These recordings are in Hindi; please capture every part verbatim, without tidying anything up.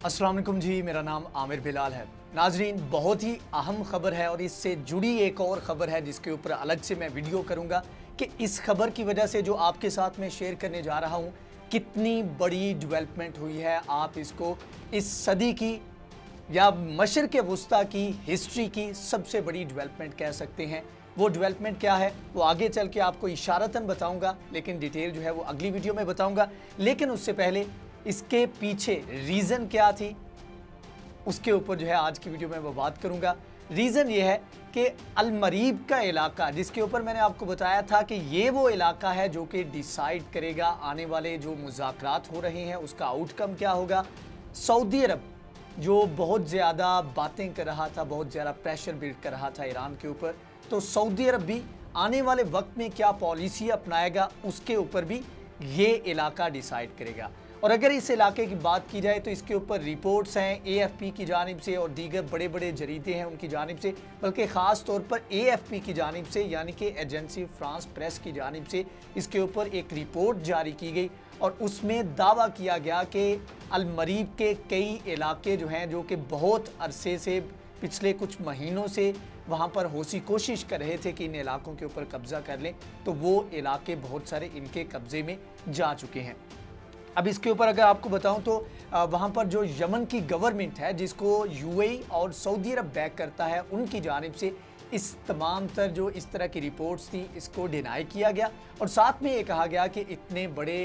अस्सलाम वालेकुम जी, मेरा नाम आमिर बिलाल है। नाजरीन, बहुत ही अहम खबर है और इससे जुड़ी एक और ख़बर है जिसके ऊपर अलग से मैं वीडियो करूंगा कि इस खबर की वजह से जो आपके साथ मैं शेयर करने जा रहा हूं कितनी बड़ी डेवलपमेंट हुई है। आप इसको इस सदी की या मशरिक़ वुस्ता की हिस्ट्री की सबसे बड़ी डेवलपमेंट कह सकते हैं। वो डेवलपमेंट क्या है वो आगे चल के आपको इशारतन बताऊंगा, लेकिन डिटेल जो है वो अगली वीडियो में बताऊंगा। लेकिन उससे पहले इसके पीछे रीज़न क्या थी उसके ऊपर जो है आज की वीडियो में मैं बात करूंगा। रीज़न ये है कि अल मरीब का इलाका, जिसके ऊपर मैंने आपको बताया था कि ये वो इलाका है जो कि डिसाइड करेगा आने वाले जो मुज़ाकरात हो रहे हैं उसका आउटकम क्या होगा। सऊदी अरब जो बहुत ज़्यादा बातें कर रहा था, बहुत ज़्यादा प्रेशर बिल्ड कर रहा था ईरान के ऊपर, तो सऊदी अरब भी आने वाले वक्त में क्या पॉलिसी अपनाएगा उसके ऊपर भी ये इलाका डिसाइड करेगा। और अगर इस इलाके की बात की जाए तो इसके ऊपर रिपोर्ट्स हैं ए एफ पी की जानिब से और दीगर बड़े बड़े जरीदे हैं उनकी जानिब से, बल्कि ख़ास तौर पर ए एफ पी की जानिब से यानी कि एजेंसी फ्रांस प्रेस की जानिब से इसके ऊपर एक रिपोर्ट जारी की गई और उसमें दावा किया गया कि अल मरीब के कई इलाके जो हैं जो कि बहुत अरसे से पिछले कुछ महीनों से वहाँ पर होसी कोशिश कर रहे थे कि इन इलाकों के ऊपर कब्ज़ा कर लें, तो वो इलाके बहुत सारे इनके कब्ज़े में जा चुके हैं। अब इसके ऊपर अगर आपको बताऊं तो वहाँ पर जो यमन की गवर्नमेंट है जिसको यू ए ई और सऊदी अरब बैक करता है, उनकी जानिब से इस तमाम तर जो इस तरह की रिपोर्ट्स थी इसको डिनाई किया गया और साथ में ये कहा गया कि इतने बड़े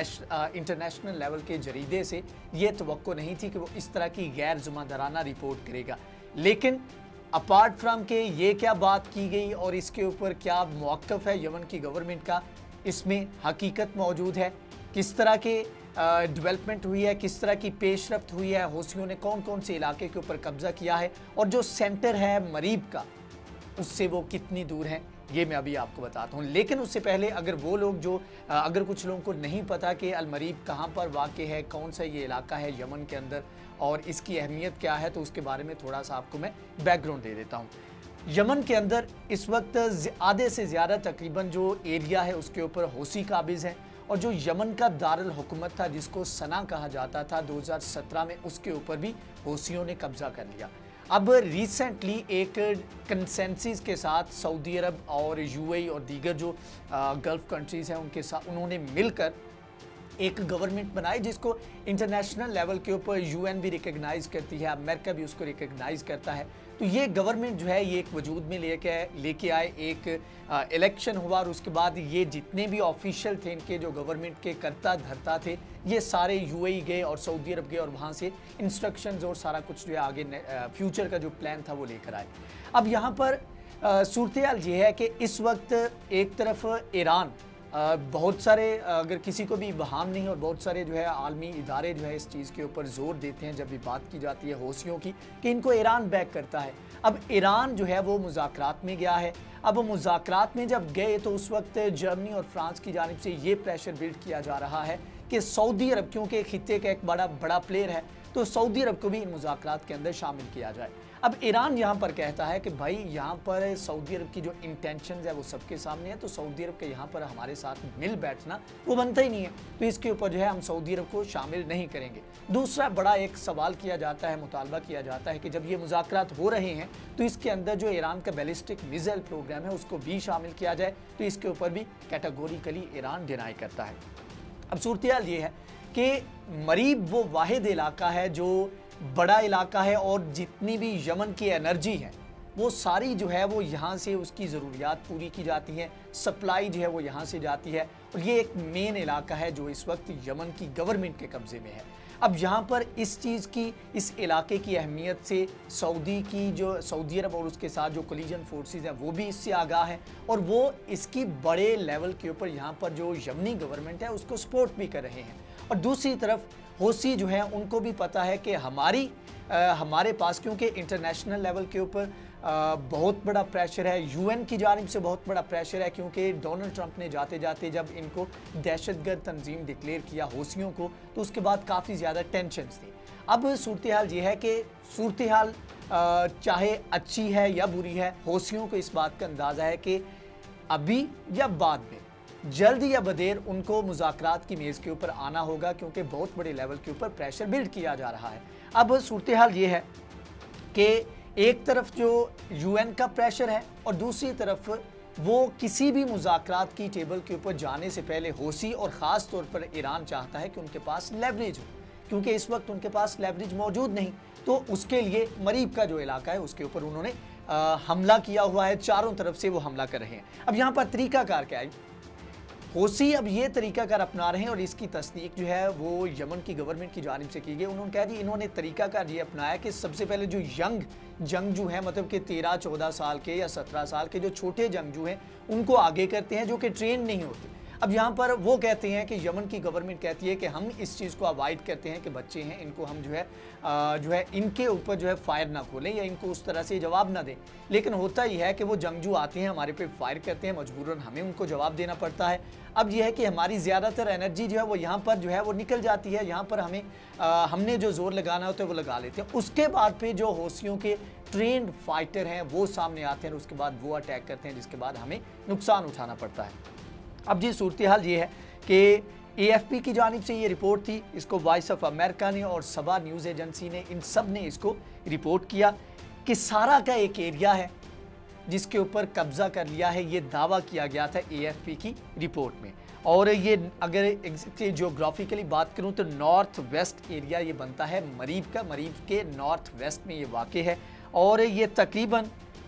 इंटरनेशनल लेवल के जरीदे से ये तवक्को नहीं थी कि वो इस तरह की गैर ज़िम्मेदाराना रिपोर्ट करेगा। लेकिन अपार्ट फ्राम के ये क्या बात की गई और इसके ऊपर क्या मौक़िफ़ है यमन की गवर्नमेंट का, इसमें हकीकत मौजूद है। किस तरह के डेवलपमेंट हुई है, किस तरह की पेशरफ्त हुई है, हौसियों ने कौन कौन से इलाके के ऊपर कब्जा किया है और जो सेंटर है मरीब का उससे वो कितनी दूर है, ये मैं अभी आपको बताता हूँ। लेकिन उससे पहले अगर वो लोग जो अगर कुछ लोगों को नहीं पता कि अल मरीब कहाँ पर वाक़े है, कौन सा ये इलाका है यमन के अंदर और इसकी अहमियत क्या है, तो उसके बारे में थोड़ा सा आपको मैं बैकग्राउंड दे देता हूँ। यमन के अंदर इस वक्त आधे से ज़्यादा तकरीबन जो एरिया है उसके ऊपर हौसी काबिज़ है और जो यमन का दारुल हुकूमत था जिसको सना कहा जाता था दो हज़ार सत्रह में, उसके ऊपर भी हौसियों ने कब्जा कर लिया। अब रिसेंटली एक कंसेंसस के साथ सऊदी अरब और यू ए ई और दीगर जो गल्फ़ कंट्रीज़ हैं उनके साथ उन्होंने मिलकर एक गवर्नमेंट बनाई जिसको इंटरनेशनल लेवल के ऊपर यू एन भी रिकग्नाइज़ करती है, अमेरिका भी उसको रिकग्नाइज़ करता है। तो ये गवर्नमेंट जो है ये एक वजूद में लेके लेके आए, एक इलेक्शन हुआ और उसके बाद ये जितने भी ऑफिशियल थे इनके जो गवर्नमेंट के करता धरता थे ये सारे यू ए ई गए और सऊदी अरब गए और वहाँ से इंस्ट्रक्शंस और सारा कुछ जो है आगे फ्यूचर का जो प्लान था वो लेकर आए। अब यहाँ पर सूरत हाल ये है कि इस वक्त एक तरफ ईरान Uh, बहुत सारे अगर किसी को भी बहाम नहीं और बहुत सारे जो है आलमी इदारे जो है इस चीज़ के ऊपर जोर देते हैं जब भी बात की जाती है हौसियों की कि इनको ईरान बैक करता है। अब ईरान जो है वो मुज़ाकरात में गया है। अब मुज़ाकरात में जब गए तो उस वक्त जर्मनी और फ्रांस की जानिब से ये प्रेशर बिल्ड किया जा रहा है कि सऊदी अरब क्योंकि खित्ते का एक बड़ा बड़ा प्लेयर है तो सऊदी अरब को भी इन मुज़ाकरात के अंदर शामिल किया जाए। अब ईरान यहाँ पर कहता है कि भाई यहाँ पर सऊदी अरब की जो इंटेंशंस है वो सबके सामने है, तो सऊदी अरब के यहाँ पर हमारे साथ मिल बैठना वो बनता ही नहीं है, तो इसके ऊपर जो है हम सऊदी अरब को शामिल नहीं करेंगे। दूसरा बड़ा एक सवाल किया जाता है, मुतालबा किया जाता है कि जब ये मुज़ाकरात हो रहे हैं तो इसके अंदर जो ईरान का बैलिस्टिक मिसाइल प्रोग्राम है उसको भी शामिल किया जाए, तो इसके ऊपर भी कैटेगोरिकली ईरान डिनाई करता है। अब सूरत हाल ये है कि मरीब वो वाहिद इलाका है जो बड़ा इलाका है और जितनी भी यमन की एनर्जी है वो सारी जो है वो यहाँ से उसकी ज़रूरियात पूरी की जाती हैं, सप्लाई जो है वो यहाँ से जाती है और ये एक मेन इलाका है जो इस वक्त यमन की गवर्नमेंट के कब्ज़े में है। अब यहाँ पर इस चीज़ की, इस इलाके की अहमियत से सऊदी की जो सऊदी अरब और उसके साथ जो कोलिजन फोर्सेस हैं वो भी इससे आगाह हैं और वो इसकी बड़े लेवल के ऊपर यहाँ पर जो यमनी गवर्नमेंट है उसको सपोर्ट भी कर रहे हैं। और दूसरी तरफ हौसी जो है उनको भी पता है कि हमारी आ, हमारे पास क्योंकि इंटरनेशनल लेवल के ऊपर बहुत बड़ा प्रेशर है, यू एन की जानिब से बहुत बड़ा प्रेशर है, क्योंकि डोनाल्ड ट्रंप ने जाते जाते जब इनको दहशतगर्द तंजीम डिक्लेयर किया हौसियों को तो उसके बाद काफ़ी ज़्यादा टेंशन्स थी। अब सूरत हाल ये है कि सूरत हाल चाहे अच्छी है या बुरी है, हौसियों को इस बात का अंदाज़ा है कि अभी या बाद में जल्द या बदेर उनको मुज़ाकरात की मेज़ के ऊपर आना होगा, क्योंकि बहुत बड़े लेवल के ऊपर प्रेशर बिल्ड किया जा रहा है। अब सूरत हाल ये है कि एक तरफ जो यूएन का प्रेशर है और दूसरी तरफ वो किसी भी मुज़ाकरात की टेबल के ऊपर जाने से पहले हौसी और ख़ास तौर पर ईरान चाहता है कि उनके पास लेवरेज हो, क्योंकि इस वक्त उनके पास लेवरेज मौजूद नहीं। तो उसके लिए मरीब का जो इलाका है उसके ऊपर उन्होंने आ, हमला किया हुआ है, चारों तरफ से वो हमला कर रहे हैं। अब यहाँ पर तरीकाकार क्या है, हौसी अब ये तरीकाकार अपना रहे हैं और इसकी तस्दीक जो है वो यमन की गवर्नमेंट की जानिब से की गई। उन्होंने कहा जी इन्होंने तरीकाकार ये अपनाया कि सबसे पहले जो यंग जंगजू हैं, मतलब कि तेरह चौदह साल के या सत्रह साल के जो छोटे जंगजू हैं उनको आगे करते हैं, जो कि ट्रेन नहीं होते। अब यहाँ पर वो कहते हैं कि यमन की गवर्नमेंट कहती है कि हम इस चीज़ को अवॉइड करते हैं कि बच्चे हैं इनको हम जो है आ, जो है इनके ऊपर जो है फायर ना खोलें या इनको उस तरह से जवाब ना दें। लेकिन होता ही है कि वो जंगजू आते हैं हमारे पे फायर करते हैं, मजबूरन हमें उनको जवाब देना पड़ता है। अब यह है कि हमारी ज़्यादातर एनर्जी जो है वो यहाँ पर जो है वो निकल जाती है, यहाँ पर हमें आ, हमने जो जोर लगाना होता है वो लगा लेते हैं। उसके बाद पे जो हौसियों के ट्रेंड फाइटर हैं वो सामने आते हैं और उसके बाद वो अटैक करते हैं, जिसके बाद हमें नुकसान उठाना पड़ता है। अब जी सूरत हाल ये है कि ए एफ पी की जानिब से ये रिपोर्ट थी, इसको वॉइस ऑफ अमेरिका ने और सबा न्यूज़ एजेंसी ने, इन सब ने इसको रिपोर्ट किया कि सारा का एक एरिया है जिसके ऊपर कब्जा कर लिया है, ये दावा किया गया था ए एफ पी की रिपोर्ट में। और ये अगर जियोग्राफिकली बात करूं तो नॉर्थ वेस्ट एरिया ये बनता है मरीब का, मरीब के नॉर्थ वेस्ट में ये वाक़ है और ये तकरीबन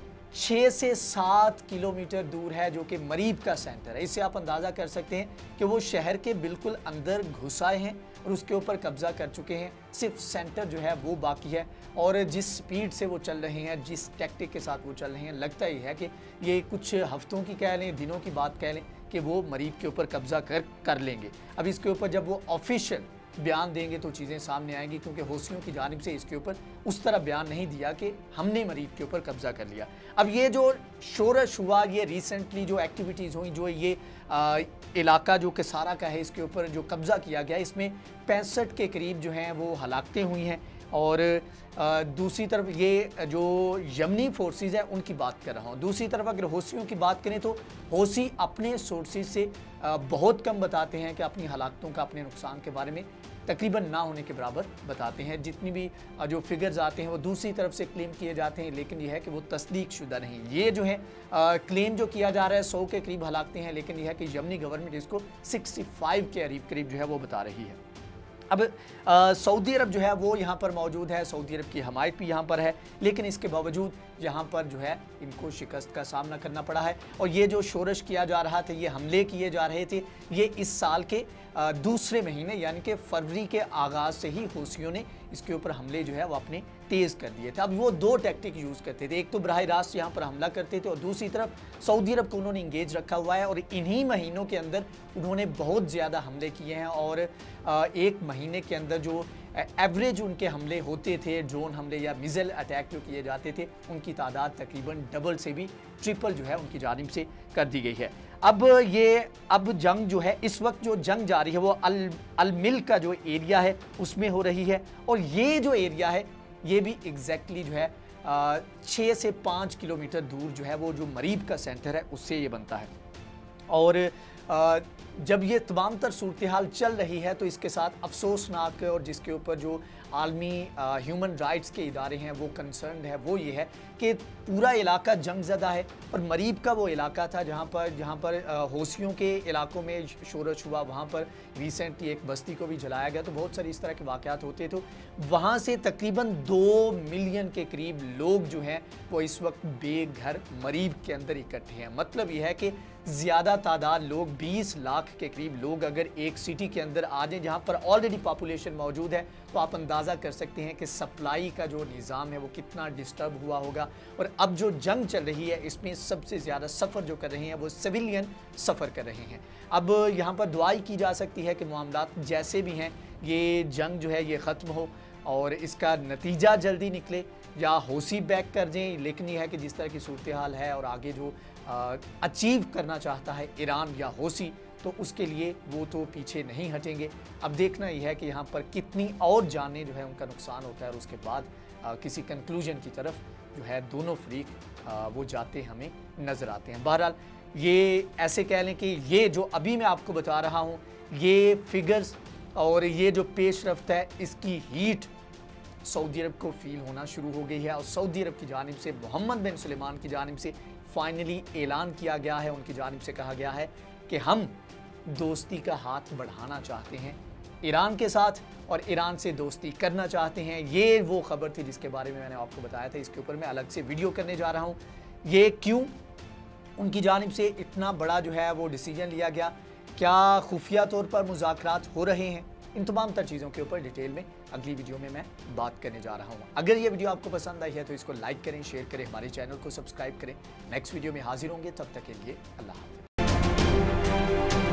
छः से सात किलोमीटर दूर है, जो कि मरीब का सेंटर है। इससे आप अंदाज़ा कर सकते हैं कि वो शहर के बिल्कुल अंदर घुस आए हैं और उसके ऊपर कब्जा कर चुके हैं। सिर्फ सेंटर जो है वो बाकी है और जिस स्पीड से वो चल रहे हैं, जिस टैक्टिक के साथ वो चल रहे हैं, लगता ही है कि ये कुछ हफ्तों की कह लें, दिनों की बात कह लें कि वो मरीब के ऊपर कब्जा कर कर लेंगे। अब इसके ऊपर जब वो ऑफिशियल बयान देंगे तो चीज़ें सामने आएंगी, क्योंकि हौसियों की जानिब से इसके ऊपर उस तरह बयान नहीं दिया कि हमने मरीब के ऊपर कब्जा कर लिया। अब ये जो शोरश हुआ, ये रिसेंटली जो एक्टिविटीज़ हुई, जो ये आ, इलाका जो कि सारा का है इसके ऊपर जो कब्जा किया गया, इसमें पैंसठ के करीब जो हैं वो हलाकतें हुई हैं। और आ, दूसरी तरफ ये जो यमनी फोर्सेस हैं उनकी बात कर रहा हूँ। दूसरी तरफ अगर हौसियों की बात करें तो हौसी अपने सोर्सेज से आ, बहुत कम बताते हैं कि अपनी हलाकतों का, अपने नुकसान के बारे में तकरीबन ना होने के बराबर बताते हैं। जितनी भी जो फिगर्स आते हैं वो दूसरी तरफ से क्लेम किए जाते हैं, लेकिन यह है कि वो तस्दीक शुदा नहीं। ये जो है आ, क्लेम जो किया जा रहा है सौ के करीब हलाकतें हैं, लेकिन यह है कि यमनी गवर्नमेंट इसको पैंसठ के करीब करीब जो है वो बता रही है। अब सऊदी अरब जो है वो यहाँ पर मौजूद है, सऊदी अरब की हमायत भी यहाँ पर है, लेकिन इसके बावजूद यहाँ पर जो है इनको शिकस्त का सामना करना पड़ा है। और ये जो शोरश किया जा रहा था, ये हमले किए जा रहे थे, ये इस साल के आ, दूसरे महीने यानी कि फरवरी के आगाज़ से ही हौसियों ने इसके ऊपर हमले जो है वो अपने तेज़ कर दिए थे। अब वो दो टैक्टिक यूज़ करते थे, एक तो बराह रास्त यहाँ पर हमला करते थे और दूसरी तरफ सऊदी अरब को उन्होंने इंगेज रखा हुआ है और इन्हीं महीनों के अंदर उन्होंने बहुत ज़्यादा हमले किए हैं। और एक महीने के अंदर जो एवरेज उनके हमले होते थे, ड्रोन हमले या मिज़ाइल अटैक जो किए जाते थे, उनकी तादाद तकरीबन डबल से भी ट्रिपल जो है उनकी जानिब से कर दी गई है। अब ये अब जंग जो है, इस वक्त जो जंग जारी है वो अल अलमिल का जो एरिया है उसमें हो रही है और ये जो एरिया है ये भी एग्जैक्टली जो है छः से पाँच किलोमीटर दूर जो है वो जो मरीब का सेंटर है उससे ये बनता है। और आ, जब ये तमाम तर सूरत हाल चल रही है तो इसके साथ अफसोसनाक और जिसके ऊपर जो आलमी ह्यूमन राइट्स के इदारे हैं वो कंसर्न है, वो ये है कि पूरा इलाका जंगज़दा है और मरीब का वो इलाका था जहाँ पर जहाँ पर हौसियों के इलाकों में शोरश हुआ, वहाँ पर रिसेंटली एक बस्ती को भी जलाया गया। तो बहुत सारे इस तरह के वाक़यात होते, तो वहाँ से तकरीबन दो मिलियन के करीब लोग जो हैं वो इस वक्त बेघर मरीब के अंदर इकट्ठे हैं। मतलब यह है कि ज़्यादा तादाद लोग, बीस लाख के करीब लोग अगर एक सिटी के अंदर आ जाएं जहाँ पर ऑलरेडी पॉपुलेशन मौजूद है, तो आप अंदाज़ा कर सकते हैं कि सप्लाई का जो निज़ाम है वो कितना डिस्टर्ब हुआ होगा। और अब जो जंग चल रही है इसमें सबसे ज़्यादा सफ़र जो कर रहे हैं वो सिविलियन सफ़र कर रहे हैं। अब यहाँ पर दुआई की जा सकती है कि मामलात जैसे भी हैं ये जंग जो है ये ख़त्म हो और इसका नतीजा जल्दी निकले या हौसी बैक कर दें। लेकिन यह है कि जिस तरह की सूरत हाल है और आगे जो अचीव करना चाहता है ईरान या हौसी, तो उसके लिए वो तो पीछे नहीं हटेंगे। अब देखना यह है कि यहाँ पर कितनी और जानें जो है उनका नुकसान होता है और उसके बाद आ, किसी कंक्लूजन की तरफ जो है दोनों फरीक आ, वो जाते हमें नज़र आते हैं। बहरहाल ये ऐसे कह लें कि ये जो अभी मैं आपको बता रहा हूँ ये फिगर्स और ये जो पेश रफ्त है इसकी हीट सऊदी अरब को फील होना शुरू हो गई है और सऊदी अरब की जानिब से मोहम्मद बिन सुलेमान की जानिब से फाइनली ऐलान किया गया है, उनकी जानिब से कहा गया है कि हम दोस्ती का हाथ बढ़ाना चाहते हैं ईरान के साथ और ईरान से दोस्ती करना चाहते हैं। ये वो खबर थी जिसके बारे में मैंने आपको बताया था। इसके ऊपर मैं अलग से वीडियो करने जा रहा हूँ। ये क्यों उनकी जानिब से इतना बड़ा जो है वो डिसीजन लिया गया, क्या खुफिया तौर पर मुज़ाकरात हो रहे हैं, इन तमाम तर चीज़ों के ऊपर डिटेल में अगली वीडियो में मैं बात करने जा रहा हूँ। अगर ये वीडियो आपको पसंद आई है तो इसको लाइक करें, शेयर करें, हमारे चैनल को सब्सक्राइब करें। नेक्स्ट वीडियो में हाजिर होंगे, तब तक के लिए अल्लाह हाफ़िज़।